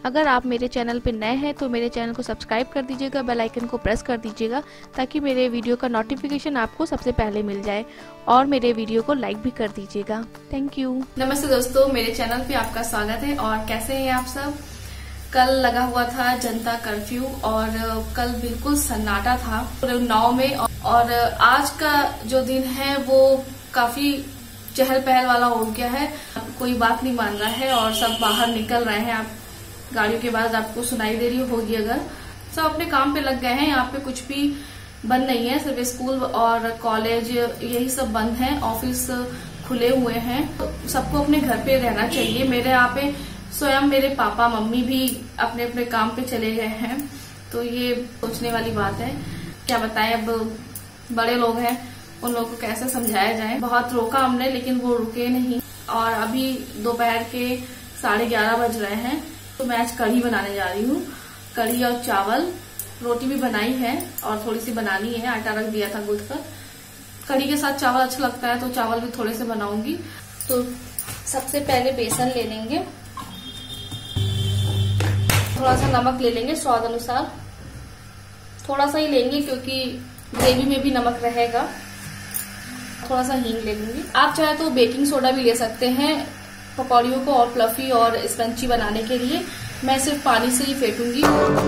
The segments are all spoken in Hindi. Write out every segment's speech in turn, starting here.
अगर आप मेरे चैनल पर नए हैं तो मेरे चैनल को सब्सक्राइब कर दीजिएगा, बेल आइकन को प्रेस कर दीजिएगा ताकि मेरे वीडियो का नोटिफिकेशन आपको सबसे पहले मिल जाए, और मेरे वीडियो को लाइक भी कर दीजिएगा। Thank you. नमस्ते दोस्तों, मेरे चैनल पे आपका स्वागत है। और कैसे हैं आप सब? कल लगा हुआ था जनता कर्फ्यू और कल बिल्कुल सन्नाटा था पूरे उन्नाव में। और आज का जो दिन है वो काफी चहल पहल वाला हो गया है। कोई बात नहीं मान रहा है और सब बाहर निकल रहे हैं। आप गाड़ियों की आवाज आपको सुनाई दे रही होगी। अगर सब अपने काम पे लग गए हैं, यहाँ पे कुछ भी बंद नहीं है, सिर्फ स्कूल और कॉलेज यही सब बंद है, ऑफिस खुले हुए हैं। तो सबको अपने घर पे रहना चाहिए। मेरे यहाँ पे स्वयं मेरे पापा मम्मी भी अपने अपने काम पे चले गए हैं, तो ये सोचने वाली बात है। क्या बताएं, अब बड़े लोग हैं, उन लोगों को कैसे समझाया जाए। बहुत रोका हमने लेकिन वो रुके नहीं। और अभी दोपहर के 11:30 बज रहे हैं, तो मैं आज कढ़ी बनाने जा रही हूँ। कढ़ी और चावल, रोटी भी बनाई है और थोड़ी सी बनानी है, आटा रख दिया था गूंथ कर। कढ़ी के साथ चावल अच्छा लगता है तो चावल भी थोड़े से बनाऊंगी। तो सबसे पहले बेसन ले लेंगे, थोड़ा सा नमक ले लेंगे स्वाद अनुसार, थोड़ा सा ही लेंगे क्योंकि ग्रेवी में भी नमक रहेगा। थोड़ा सा हींग ले लूंगी। आप चाहे तो बेकिंग सोडा भी ले सकते हैं पकौड़ियों को और फ्लफी और स्पंची बनाने के लिए। मैं सिर्फ पानी से ही फेंटूंगी।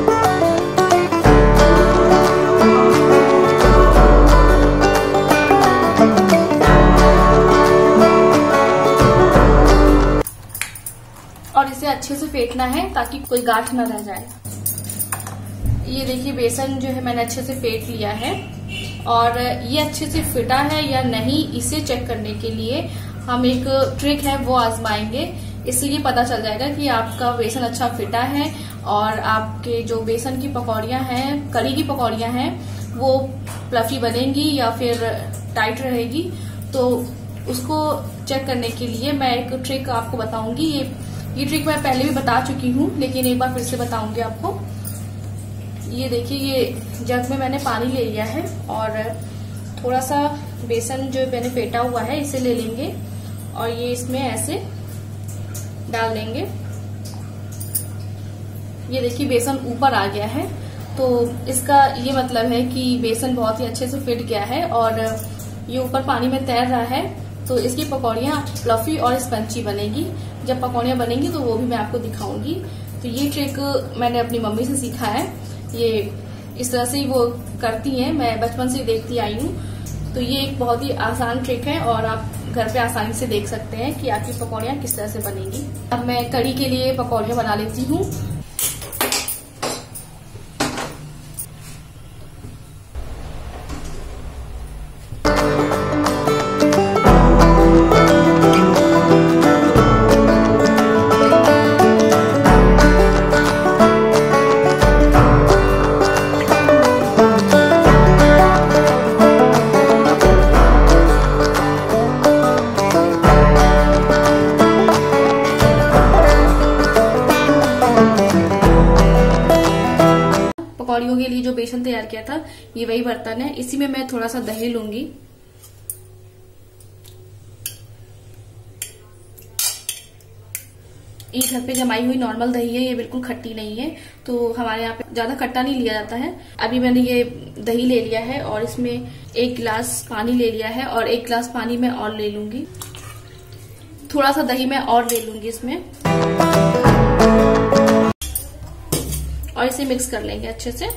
और इसे अच्छे से फेंटना है ताकि कोई गांठ न रह जाए। ये देखिए बेसन जो है मैंने अच्छे से फेंट लिया है। और ये अच्छे से फिटा है या नहीं इसे चेक करने के लिए हम एक ट्रिक है वो आजमाएंगे। इससे ये पता चल जाएगा कि आपका बेसन अच्छा फिटा है और आपके जो बेसन की पकौड़ियां हैं, कढ़ी की पकौड़ियां हैं, वो फ्लफी बनेंगी या फिर टाइट रहेगी। तो उसको चेक करने के लिए मैं एक ट्रिक आपको बताऊंगी। ये ट्रिक मैं पहले भी बता चुकी हूँ लेकिन एक बार फिर से बताऊंगी आपको। ये देखिए, ये जग में मैंने पानी ले लिया है और थोड़ा सा बेसन जो मैंने फेंटा हुआ है इसे ले लेंगे और ये इसमें ऐसे डाल देंगे। ये देखिए बेसन ऊपर आ गया है, तो इसका ये मतलब है कि बेसन बहुत ही अच्छे से फिट गया है और ये ऊपर पानी में तैर रहा है। तो इसकी पकौड़ियाँ फ्लफी और स्पंची बनेगी। जब पकौड़ियाँ बनेंगी तो वो भी मैं आपको दिखाऊंगी। तो ये ट्रिक मैंने अपनी मम्मी से सीखा है। ये इस तरह से ही वो करती हैं, मैं बचपन से देखती आई हूँ। तो ये एक बहुत ही आसान ट्रिक है और आप घर पे आसानी से देख सकते हैं कि आपकी पकौड़ियाँ किस तरह से बनेंगी। अब मैं कढ़ी के लिए पकौड़ियाँ बना लेती हूँ। पकौड़ियों के लिए जो बेसन तैयार किया था ये वही बर्तन है। इसी में मैं थोड़ा सा दही लूंगी। ये घर पे जमाई हुई नॉर्मल दही है, ये बिल्कुल खट्टी नहीं है। तो हमारे यहाँ पे ज्यादा खट्टा नहीं लिया जाता है। अभी मैंने ये दही ले लिया है और इसमें 1 गिलास पानी ले लिया है और 1 गिलास पानी मैं और ले लूंगी। थोड़ा सा दही मैं और ले लूंगी इसमें और इसे मिक्स कर लेंगे अच्छे से।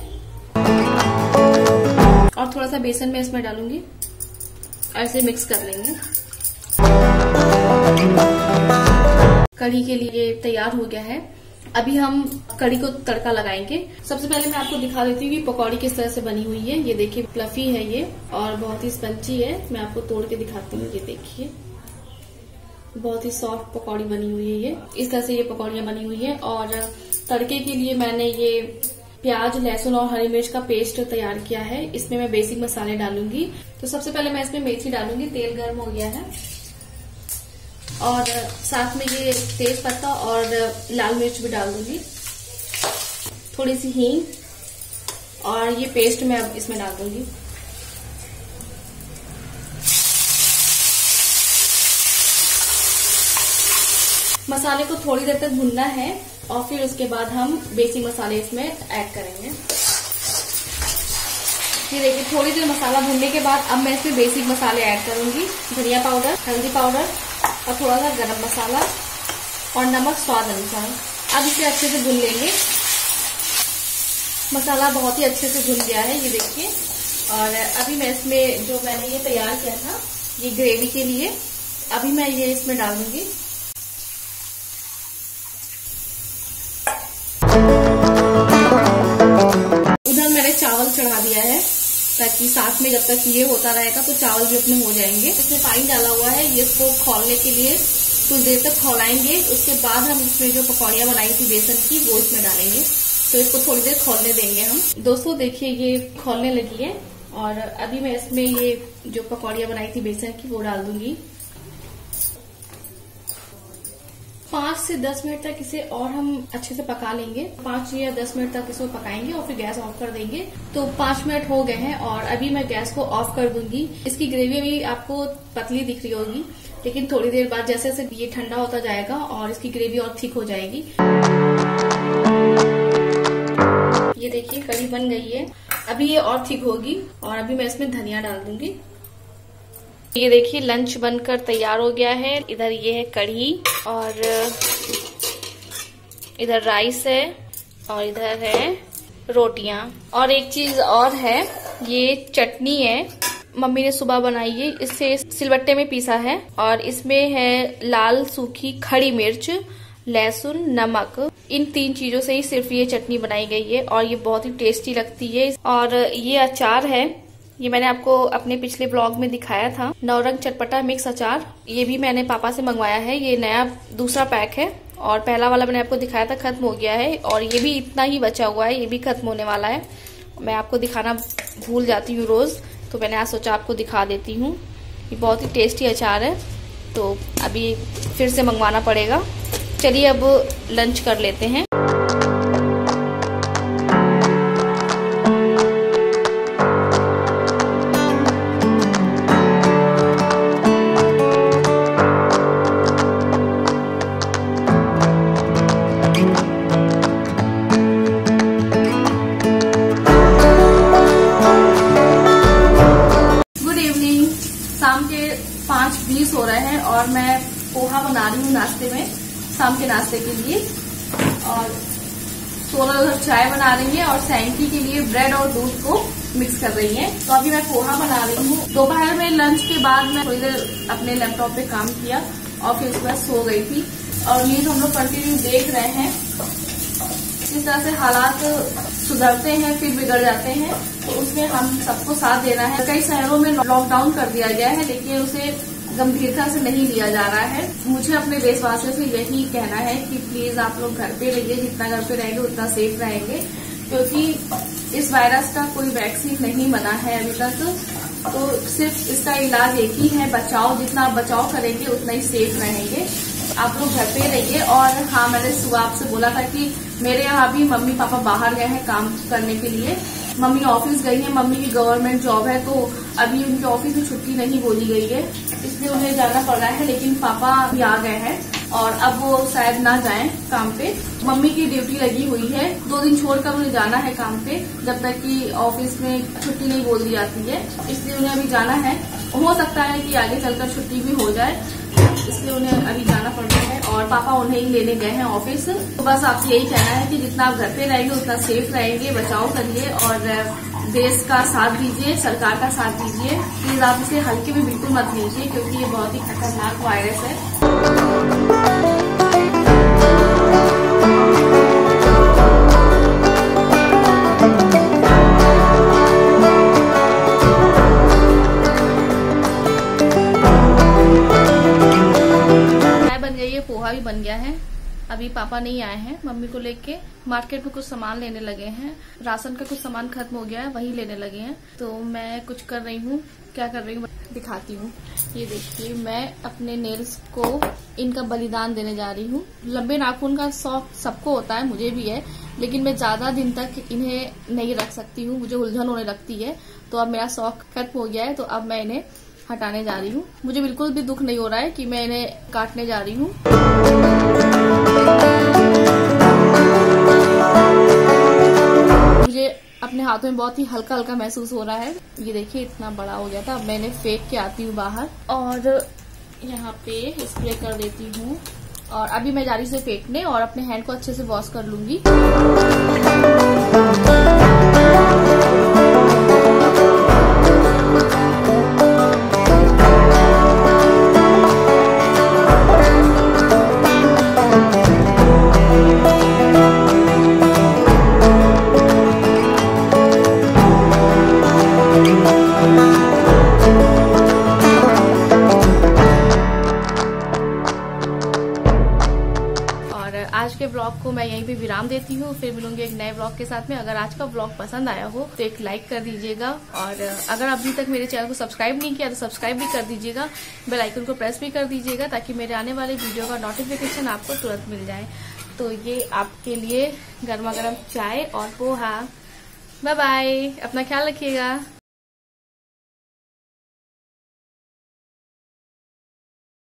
और थोड़ा सा बेसन मैं इसमें डालूंगी और इसे मिक्स कर लेंगे। कढ़ी के लिए तैयार हो गया है। अभी हम कढ़ी को तड़का लगाएंगे। सबसे पहले मैं आपको दिखा देती हूँ कि पकौड़ी किस तरह से बनी हुई है। ये देखिए फ्लफी है ये और बहुत ही स्पंची है। मैं आपको तोड़ के दिखाती हूँ। ये देखिए बहुत ही सॉफ्ट पकौड़ी बनी हुई है। ये इस तरह से ये पकौड़ियाँ बनी हुई है। और तड़के के लिए मैंने ये प्याज, लहसुन और हरी मिर्च का पेस्ट तैयार किया है। इसमें मैं बेसिक मसाले डालूंगी। तो सबसे पहले मैं इसमें मेथी डालूंगी। तेल गर्म हो गया है और साथ में ये तेज पत्ता और लाल मिर्च भी डाल दूंगी, थोड़ी सी हींग और ये पेस्ट मैं अब इसमें डाल दूंगी। मसाले को थोड़ी देर तक भुनना है और फिर उसके बाद हम बेसिक मसाले इसमें ऐड करेंगे। ये देखिए थोड़ी देर मसाला भूनने के बाद अब मैं इसमें बेसिक मसाले ऐड करूंगी। धनिया पाउडर, हल्दी पाउडर और थोड़ा सा गरम मसाला और नमक स्वाद अनुसार। अब इसे अच्छे से भून लेंगे। मसाला बहुत ही अच्छे से भुन गया है, ये देखिए। और अभी मैं इसमें जो मैंने ये तैयार किया था ये ग्रेवी के लिए, अभी मैं ये इसमें डाल दूंगी। उधर मैंने चावल चढ़ा दिया है ताकि साथ में जब तक ये होता रहेगा तो चावल भी अपने हो जाएंगे। इसमें पानी डाला हुआ है, ये इसको खौलने के लिए कुछ देर तक खौलाएंगे। उसके बाद हम इसमें जो पकौड़ियाँ बनाई थी बेसन की वो इसमें डालेंगे, तो इसको थोड़ी देर खौलने देंगे हम। दोस्तों देखिए ये खौलने लगी है और अभी मैं इसमें ये जो पकौड़ियाँ बनाई थी बेसन की वो डाल दूंगी। 5 से 10 मिनट तक इसे और हम अच्छे से पका लेंगे। 5 या 10 मिनट तक इसको पकाएंगे और फिर गैस ऑफ कर देंगे। तो 5 मिनट हो गए हैं और अभी मैं गैस को ऑफ कर दूंगी। इसकी ग्रेवी भी आपको पतली दिख रही होगी, लेकिन थोड़ी देर बाद जैसे जैसे ये ठंडा होता जाएगा और इसकी ग्रेवी और थिक हो जाएगी। ये देखिए कढ़ी बन गई है, अभी ये और थिक होगी और अभी मैं इसमें धनिया डाल दूंगी। ये देखिए लंच बनकर तैयार हो गया है। इधर ये है कढ़ी और इधर राइस है और इधर है रोटियां। और एक चीज और है, ये चटनी है, मम्मी ने सुबह बनाई है, इससे सिलबट्टे में पीसा है और इसमें है लाल सूखी खड़ी मिर्च, लहसुन, नमक। इन 3 चीजों से ही सिर्फ ये चटनी बनाई गई है और ये बहुत ही टेस्टी लगती है। और ये अचार है, ये मैंने आपको अपने पिछले ब्लॉग में दिखाया था, नौरंग चटपटा मिक्स अचार। ये भी मैंने पापा से मंगवाया है, ये नया दूसरा पैक है और पहला वाला मैंने आपको दिखाया था खत्म हो गया है और ये भी इतना ही बचा हुआ है, ये भी खत्म होने वाला है। मैं आपको दिखाना भूल जाती हूँ रोज, तो मैंने आज सोचा आपको दिखा देती हूँ। ये बहुत ही टेस्टी अचार है, तो अभी फिर से मंगवाना पड़ेगा। चलिए अब लंच कर लेते हैं। शाम के 5:20 हो रहे हैं और मैं पोहा बना रही हूँ नाश्ते में, शाम के नाश्ते के लिए। और सोना उधर चाय बना रही है और सैंकी के लिए ब्रेड और दूध को मिक्स कर रही है। तो अभी मैं पोहा बना रही हूँ। दोपहर में लंच के बाद मैं थोड़ी देर अपने लैपटॉप पे काम किया और फिर उसके बाद सो गई थी। और न्यूज हम लोग कंटिन्यू देख रहे हैं, जिस तरह से हालात सुधरते हैं फिर बिगड़ जाते हैं, तो उसमें हम सबको साथ देना है। कई शहरों में लॉकडाउन कर दिया गया है, लेकिन उसे गंभीरता से नहीं लिया जा रहा है। मुझे अपने देशवासियों से यही कहना है कि प्लीज आप लोग घर पे रहिए, जितना घर पे रहेंगे उतना सेफ रहेंगे, क्योंकि इस वायरस का कोई वैक्सीन नहीं बना है अभी तक। तो सिर्फ इसका इलाज एक ही है, बचाओ। जितना बचाव करेंगे उतना ही सेफ रहेंगे। आप लोग घर पे रहिए। और हाँ, मैंने सुबह आपसे बोला था कि मेरे यहाँ भी मम्मी पापा बाहर गए हैं काम करने के लिए। मम्मी ऑफिस गई है, मम्मी की गवर्नमेंट जॉब है, तो अभी उनके ऑफिस में छुट्टी नहीं बोली गई है, इसलिए उन्हें जाना पड़ रहा है। लेकिन पापा भी आ गए हैं और अब वो शायद ना जाएं काम पे। मम्मी की ड्यूटी लगी हुई है, 2 दिन छोड़कर उन्हें जाना है काम पे, जब तक कि ऑफिस में छुट्टी नहीं बोल दी जाती है, इसलिए उन्हें अभी जाना है। हो सकता है कि आगे चलकर छुट्टी भी हो जाए, इसलिए उन्हें अभी जाना पड़ रहा है और पापा उन्हें ही लेने गए हैं ऑफिस। तो बस आपसे यही कहना है कि जितना आप घर पे रहेंगे उतना सेफ रहेंगे, बचाव करिए और देश का साथ दीजिए, सरकार का साथ दीजिए। प्लीज आप इसे हल्के में बिल्कुल मत लीजिए, क्योंकि ये बहुत ही खतरनाक वायरस है। पोहा भी बन गया है। अभी पापा नहीं आए हैं, मम्मी को लेके मार्केट में कुछ सामान लेने लगे हैं। राशन का कुछ सामान खत्म हो गया है, वही लेने लगे हैं। तो मैं कुछ कर रही हूँ, क्या कर रही हूँ दिखाती हूँ। ये देखिए, मैं अपने नेल्स को इनका बलिदान देने जा रही हूँ। लंबे नाखून का शौक सबको होता है, मुझे भी है, लेकिन मैं ज्यादा दिन तक इन्हें नहीं रख सकती हूँ, मुझे उलझन होने लगती है। तो अब मेरा शौक खत्म हो गया है, तो अब मैं इन्हें हटाने जा रही हूँ। मुझे बिल्कुल भी दुख नहीं हो रहा है कि मैं इन्हें काटने जा रही हूँ। अपने हाथों में बहुत ही हल्का हल्का महसूस हो रहा है। ये देखिए इतना बड़ा हो गया था। अब मैंने फेंक के आती हूँ बाहर और यहाँ पे स्प्रे कर देती हूँ। और अभी मैं जा रही से फेंकने और अपने हैंड को अच्छे से वॉश कर लूंगी। आज के ब्लॉग को मैं यहीं पे विराम देती हूँ। फिर मिलूंगी एक नए ब्लॉग के साथ में। अगर आज का ब्लॉग पसंद आया हो तो एक लाइक कर दीजिएगा और अगर अभी तक मेरे चैनल को सब्सक्राइब नहीं किया तो सब्सक्राइब भी कर दीजिएगा, बेल आइकन को प्रेस भी कर दीजिएगा ताकि मेरे आने वाले वीडियो का नोटिफिकेशन आपको तुरंत मिल जाए। तो ये आपके लिए गर्मा गर्म चाय और पोहा। बाय बाय, अपना ख्याल रखिएगा।